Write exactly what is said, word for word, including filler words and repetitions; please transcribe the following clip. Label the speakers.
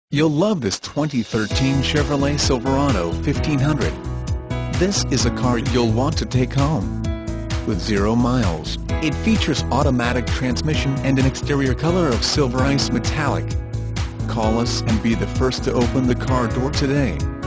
Speaker 1: You'll love this twenty thirteen Chevrolet Silverado fifteen hundred. This is a car you'll want to take home. With zero miles, it features automatic transmission and an exterior color of silver ice metallic. Call us and be the first to open the car door today.